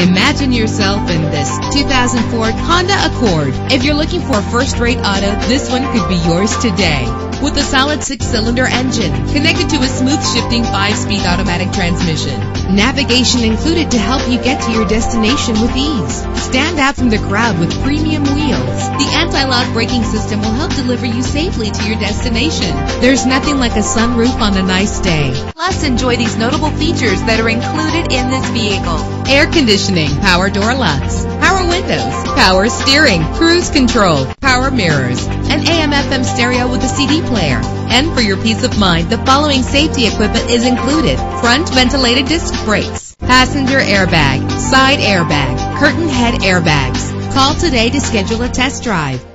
Imagine yourself in this 2004 Honda Accord. If you're looking for a first-rate auto, this one could be yours today. With a solid 6-cylinder engine connected to a smooth shifting 5-speed automatic transmission. Navigation included to help you get to your destination with ease. Stand out from the crowd with premium wheels. The anti-lock braking system will help deliver you safely to your destination. There's nothing like a sunroof on a nice day. Plus, enjoy these notable features that are included in this vehicle: air conditioning, power door locks, power windows, power steering, cruise control, power mirrors, an AM/FM stereo with a CD player. And for your peace of mind, the following safety equipment is included: front ventilated disc brakes, passenger airbag, side airbag, curtain head airbags. Call today to schedule a test drive.